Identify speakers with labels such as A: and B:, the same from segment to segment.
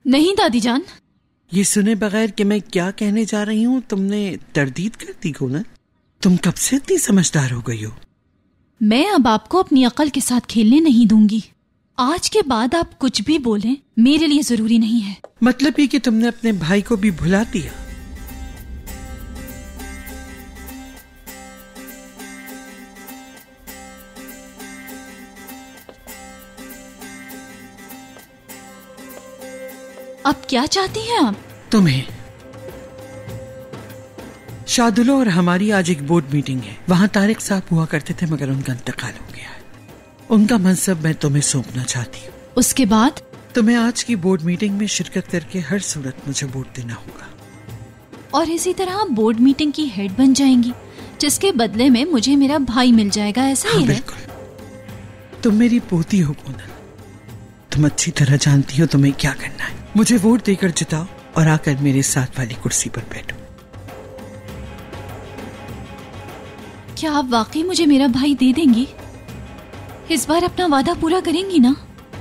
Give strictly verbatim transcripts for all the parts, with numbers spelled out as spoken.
A: नहीं दादी जान।
B: ये सुने बगैर कि मैं क्या कहने जा रही हूँ तुमने तरदीद कर दी को ना? तुम कब से इतनी समझदार हो गई हो?
A: मैं अब आपको अपनी अकल के साथ खेलने नहीं दूंगी। आज के बाद आप कुछ भी बोलें मेरे लिए जरूरी नहीं है।
B: मतलब ये कि तुमने अपने भाई को भी भुला दिया?
A: अब क्या चाहती हैं आप?
B: तुम्हें। शादुलो और हमारी आज एक बोर्ड मीटिंग है। वहां तारिक साहब हुआ करते थे मगर उनका इंतकाल हो गया है। उनका मनसब मैं तुम्हें सौंपना चाहती हूँ।
A: उसके बाद?
B: तुम्हें आज की बोर्ड मीटिंग में शिरकत करके हर सूरत मुझे वोट देना होगा।
A: और इसी तरह आप बोर्ड मीटिंग की हेड बन जाएंगी, जिसके बदले में मुझे मेरा भाई मिल जाएगा, ऐसा ही
B: हाँ,
A: है?
B: बिल्कुल। तुम मेरी पोती हो पूनम। तुम अच्छी तरह जानती हो तुम्हें क्या करना है। मुझे वोट देकर जिताओ और आकर मेरे साथ वाली कुर्सी पर बैठो।
A: क्या आप वाकई मुझे मेरा भाई दे देंगी? इस बार अपना वादा पूरा करेंगी ना?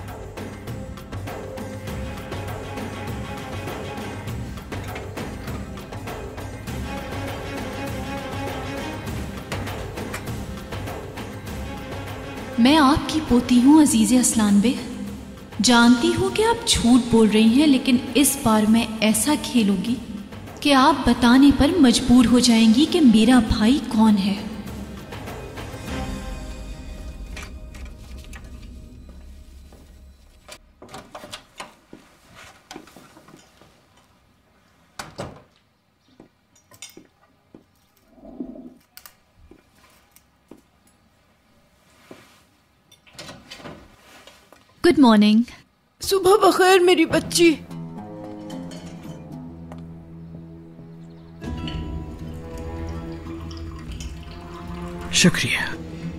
A: मैं आपकी पोती हूँ अजीज़े असलान बे। जानती हूँ कि आप झूठ बोल रही हैं, लेकिन इस बार मैं ऐसा खेलूंगी कि आप बताने पर मजबूर हो जाएंगी कि मेरा भाई कौन है। Good morning.
C: सुबह बखैर मेरी बच्ची।
B: शुक्रिया।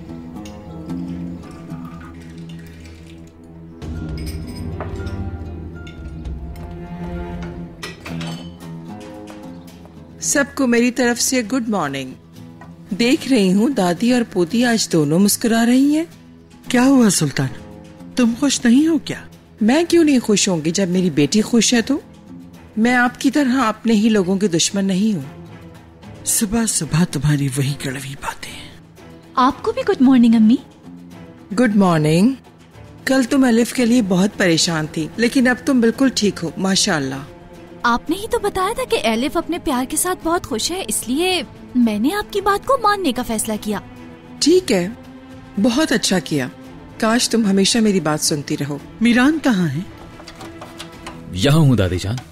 C: सबको मेरी तरफ से गुड मॉर्निंग। देख रही हूँ दादी और पोती आज दोनों मुस्कुरा रही हैं।
B: क्या हुआ सुल्तान, तुम खुश नहीं हो क्या?
C: मैं क्यों नहीं खुश होंगी जब मेरी बेटी खुश है तो? मैं आपकी तरह अपने ही लोगों की दुश्मन नहीं हूँ।
B: सुबह सुबह तुम्हारी वही कड़वी बातें।
A: आपको भी गुड मॉर्निंग अम्मी।
C: Good morning. कल तुम अलिफ के लिए बहुत परेशान थी, लेकिन अब तुम बिल्कुल ठीक हो माशाल्लाह।
A: आपने ही तो बताया था कि एलिफ अपने प्यार के साथ बहुत खुश है, इसलिए मैंने आपकी बात को मानने का फैसला किया।
C: ठीक है, बहुत अच्छा किया। काश तुम हमेशा मेरी बात सुनती रहो।
B: मीरान कहाँ है?
D: यहाँ हूँ दादी जान।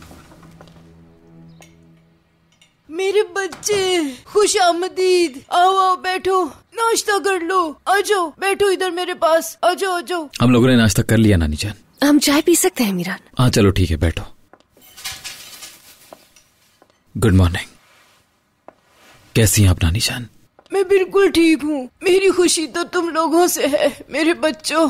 C: मेरे बच्चे खुश आमदीद। आओ आओ बैठो, नाश्ता कर लो। आ जाओ बैठो इधर मेरे पास। आ जाओ आ जाओ।
D: हम लोगों ने नाश्ता कर लिया नानी जान।
E: हम चाय पी सकते हैं मीरान?
D: हाँ चलो ठीक है, बैठो। Good morning. कैसी हैं आप नानी जान?
C: मैं बिल्कुल ठीक हूँ। मेरी खुशी तो तुम लोगों से है मेरे बच्चों।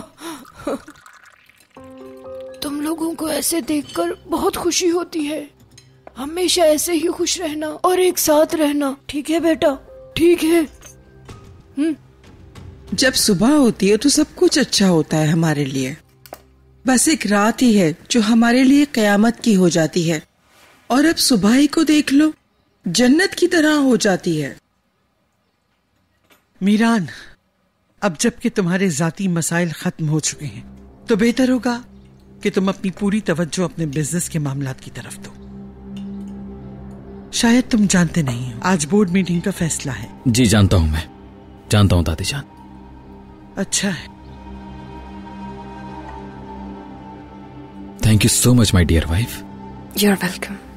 C: तुम लोगों को ऐसे देखकर बहुत खुशी होती है। हमेशा ऐसे ही खुश रहना और एक साथ रहना, ठीक है बेटा? ठीक है। हम्म। जब सुबह होती है तो सब कुछ अच्छा होता है हमारे लिए। बस एक रात ही है जो हमारे लिए कयामत की हो जाती है, और अब सुबह ही को देख लो, जन्नत की तरह हो जाती है।
B: मीरान, अब जबकि तुम्हारे जाती मसाइल खत्म हो चुके हैं तो बेहतर होगा कि तुम अपनी पूरी तवज्जो अपने बिजनेस के मामलात की तरफ दो। शायद तुम जानते नहीं हो, आज बोर्ड मीटिंग का फैसला है।
D: जी जानता हूँ, मैं जानता हूँ दादी जान।
B: अच्छा है।
D: Thank you so much my dear wife.
E: You are welcome.